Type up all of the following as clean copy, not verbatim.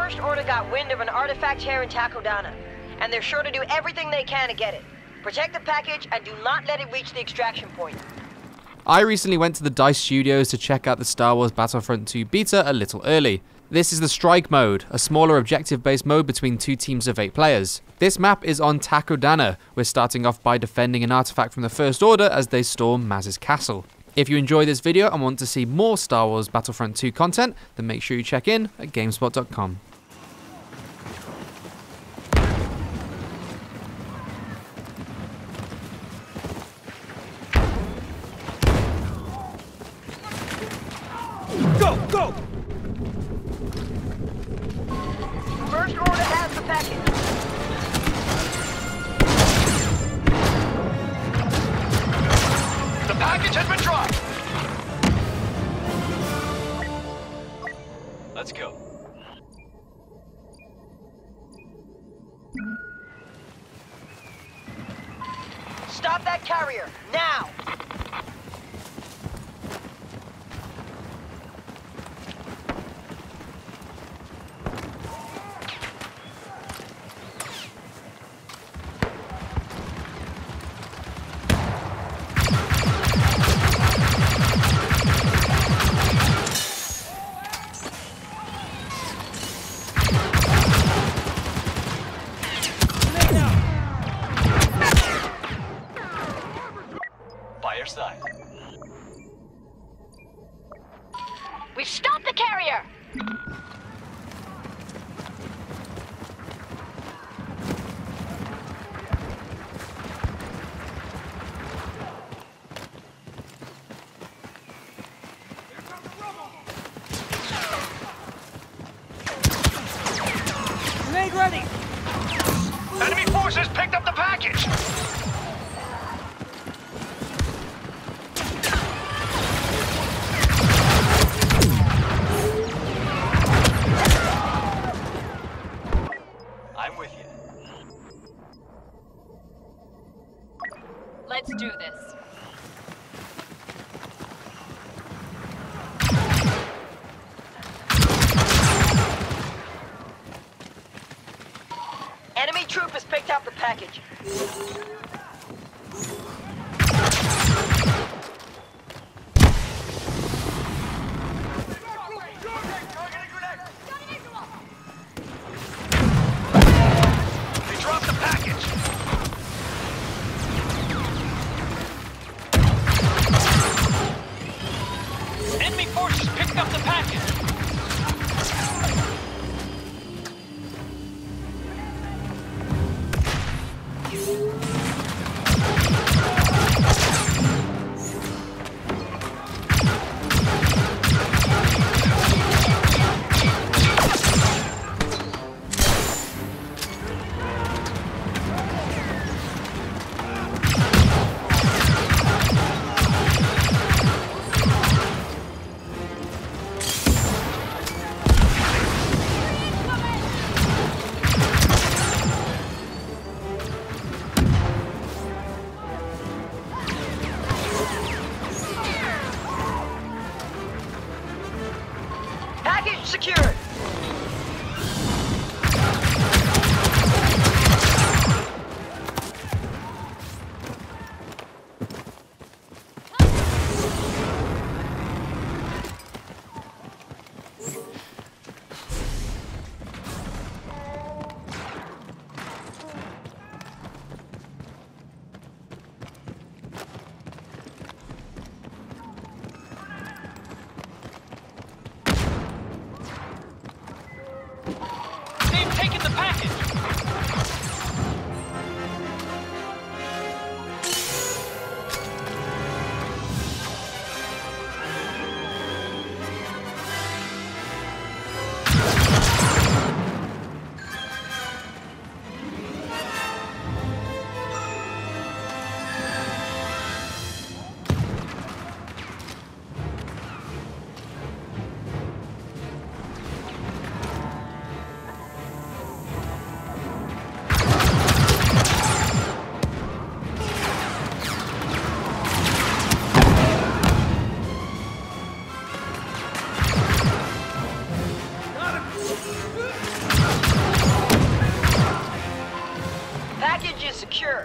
First Order got wind of an artifact here in Takodana, and they're sure to do everything they can to get it. Protect the package and do not let it reach the extraction point. I recently went to the DICE Studios to check out the Star Wars Battlefront 2 beta a little early. This is the Strike mode, a smaller objective-based mode between 2 teams of 8 players. This map is on Takodana. We're starting off by defending an artifact from the First Order as they storm Maz's castle. If you enjoy this video and want to see more Star Wars Battlefront 2 content, then make sure you check in at GameSpot.com. Go! Go! First Order has the package. The package has been dropped! Let's go. Stop that carrier, now! Fire side. We've stopped the carrier! Grenade ready! Enemy forces picked up the package! I'm with you. Let's do this. Enemy troop has picked up the package. They dropped the package! Enemy forces picked up the package! Package is secure.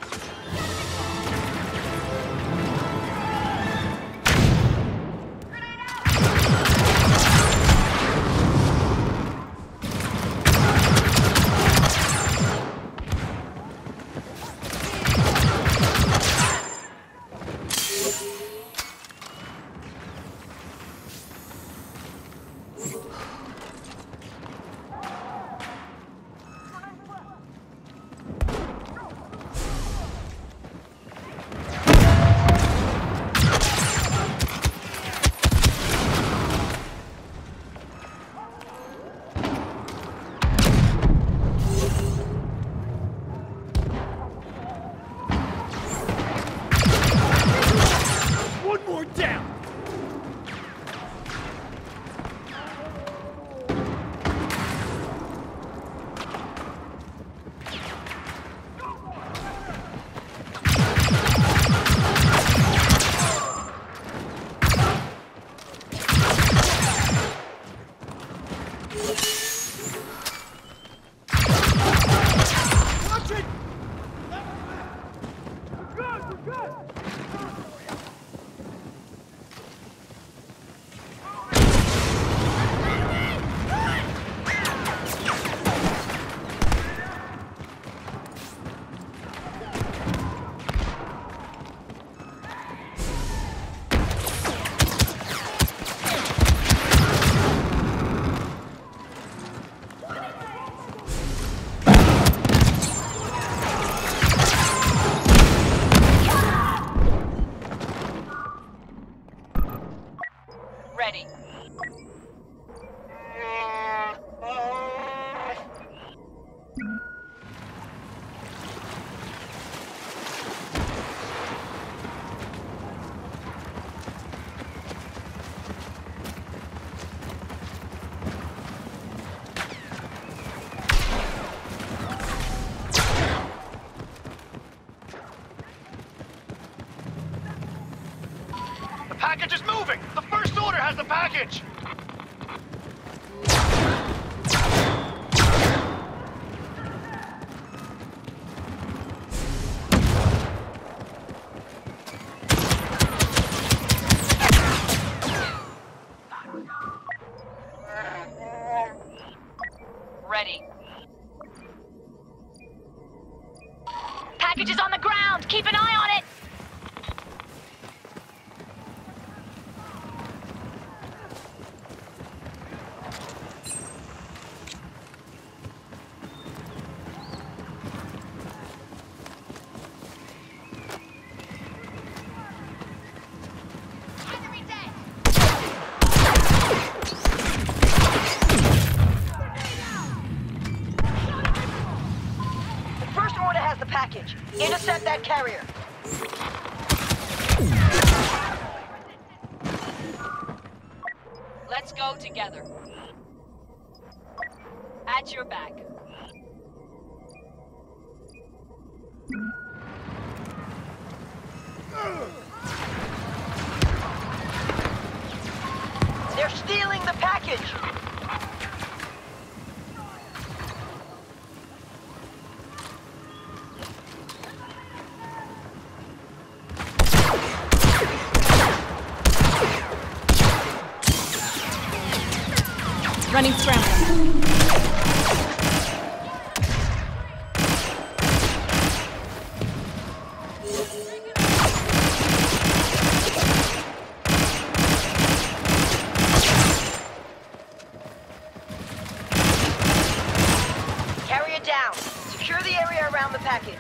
One more down! Watch it! We're good, we're good! Ready. The package is moving! The First Order has the package! Ready. Package is on the ground! Keep an eye on it! Enemy dead! The First Order has the package. Intercept that carrier. Let's go together. At your back. They're stealing the package. Running scramble. Carry it down. Secure the area around the package.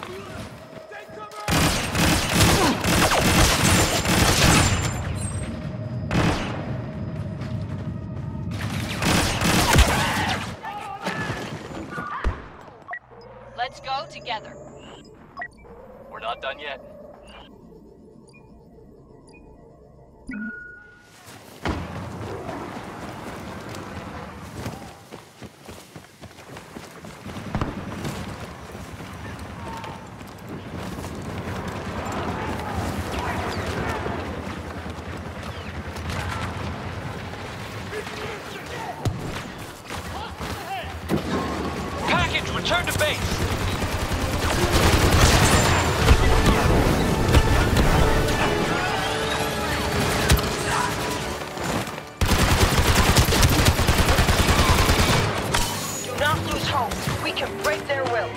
Let's go together. We're not done yet. Return to base. Do not lose hope. We can break their will.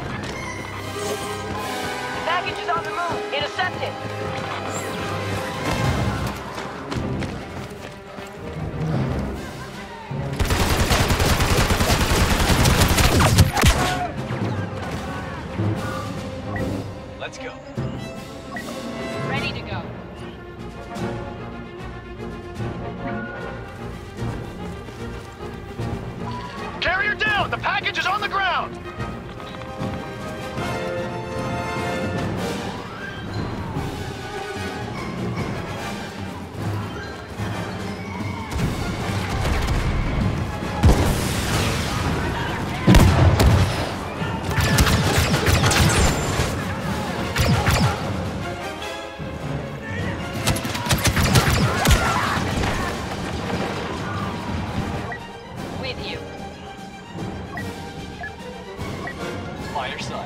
Package is on the move. Intercept it. Let's go. Ready to go. Carrier down! The package is on the ground! With you. Fire side.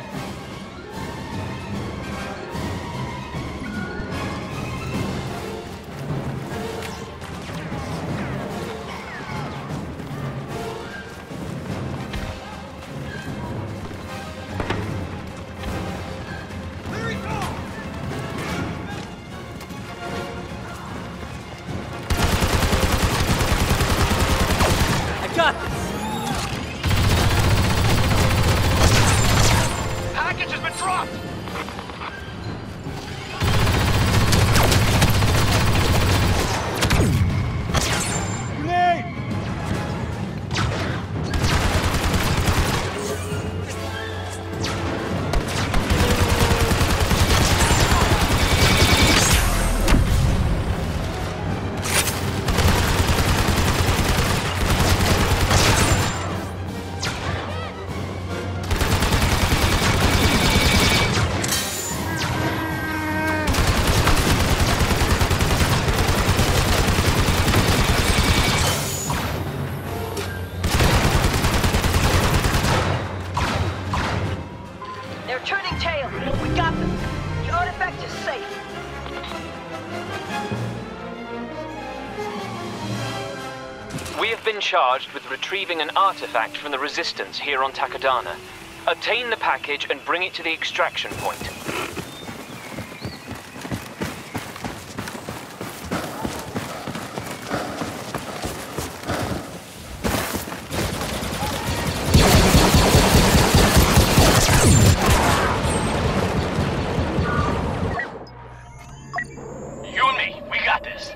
I got this! Package has been dropped! They're turning tail. We got them. The artifact is safe. We have been charged with retrieving an artifact from the Resistance here on Takodana. Obtain the package and bring it to the extraction point. You and me, we got this.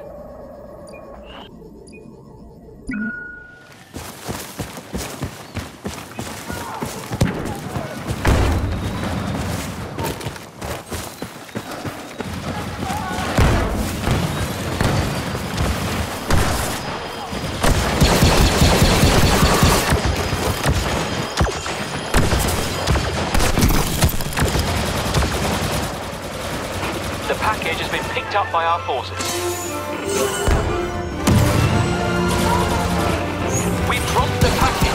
The package has been picked up by our forces. We've dropped the package.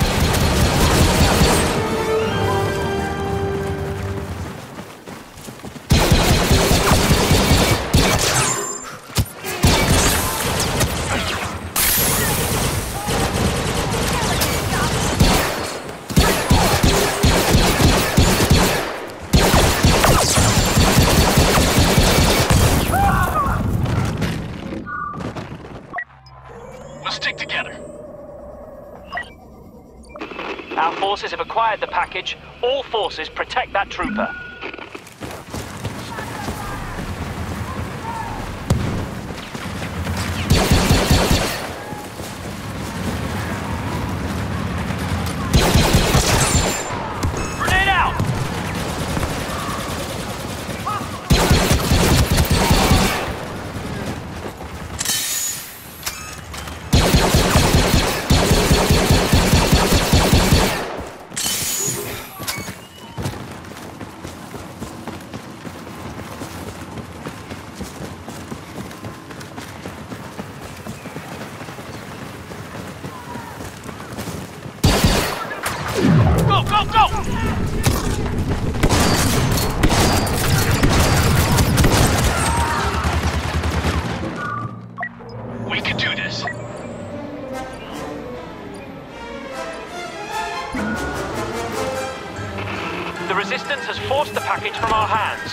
We'll stick together. Our forces have acquired the package. All forces protect that trooper. Grenade out! Go, go, go! We can do this. The Resistance has forced the package from our hands.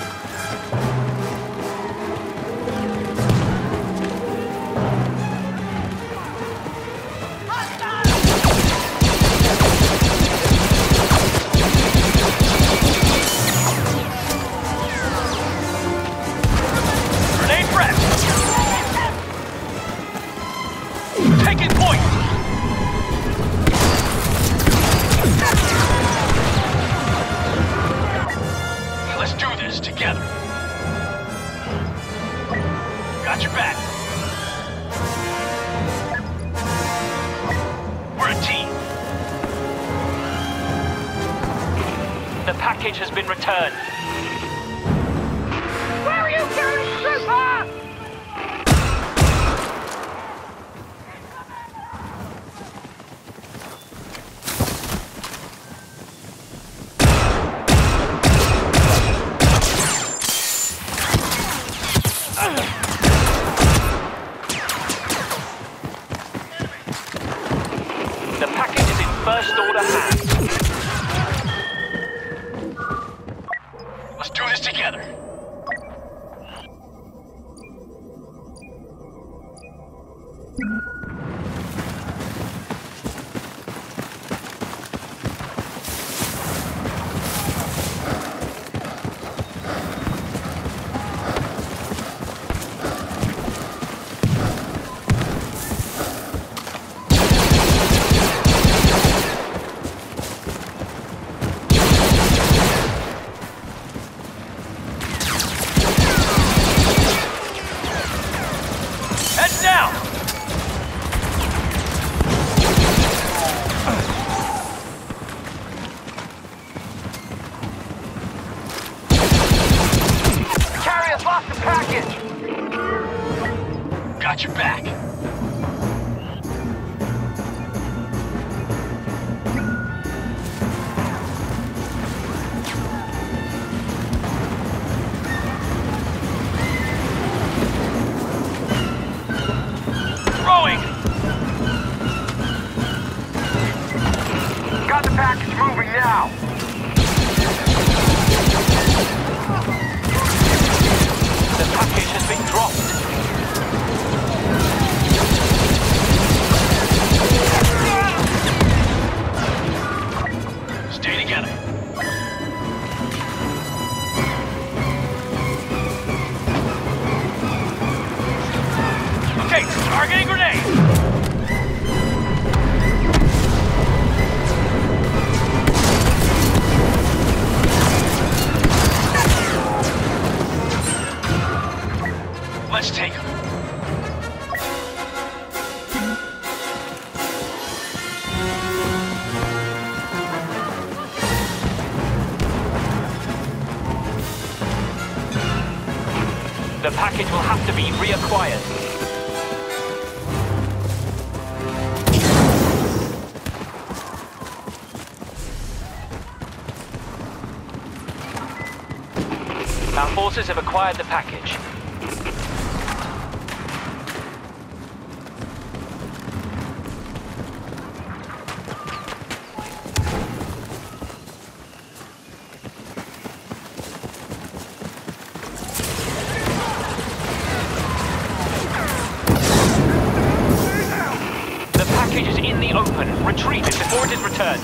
Grenade prep! Taking point! Let's do this together. Got your back. We're a team. The package has been returned. Where are you going, Trooper? The package is in first order hands. Let's do this together. Heads down! Carrier's lost the package! Got your back. Throwing! Got the package moving now! The package has been dropped. Stay together. Okay, targeting grenade! Let's take him. The package will have to be reacquired. Our forces have acquired the package. The package is in the open. Retrieve it before it is returned.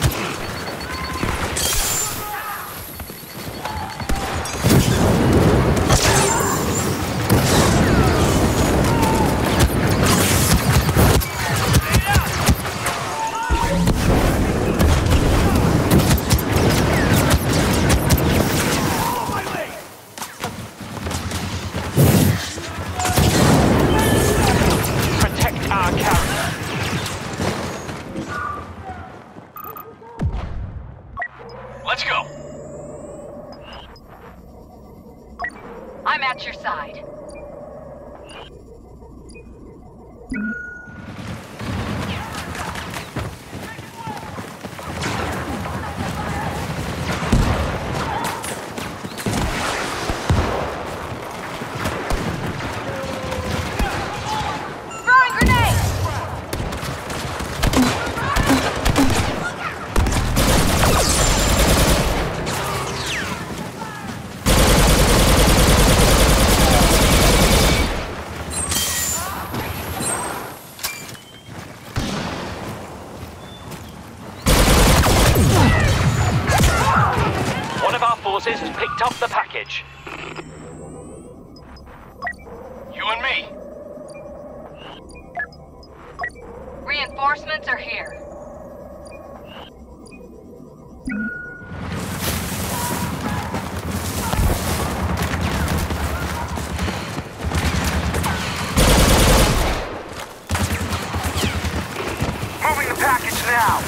Protect our carrier. Let's go. I'm at your side. forces has picked up the package. You and me. Reinforcements are here. Moving the package now.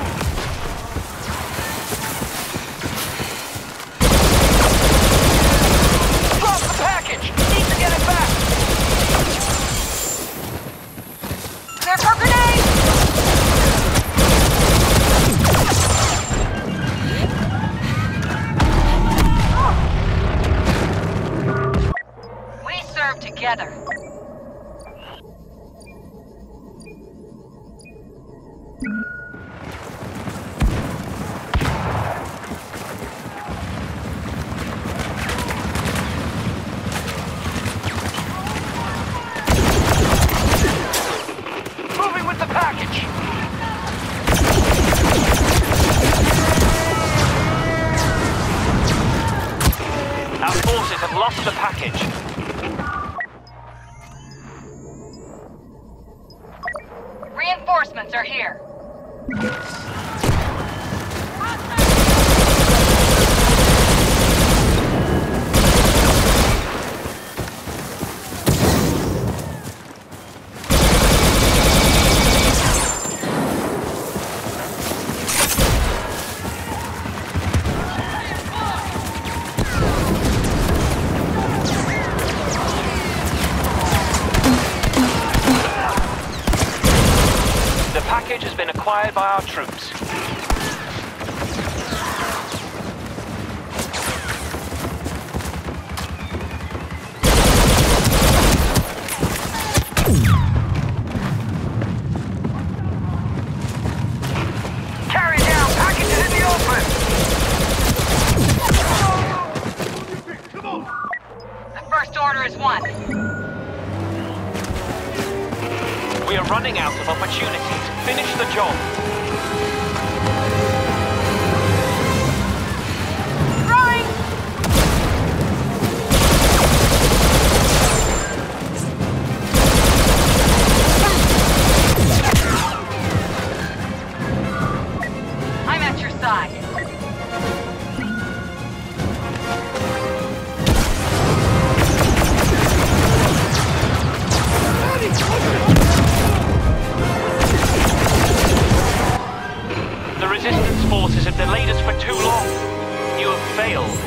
Drop the package! Need to get it back! Clear for grenade! We serve together. Moving with the package! Our forces have lost the package. Reinforcements are here. The package has been acquired by our troops. Carry down! Package is in the open! The first order is won. We are running out of opportunities. Finish the job. Throwing! I'm at your side. The resistance forces have delayed us for too long. You have failed.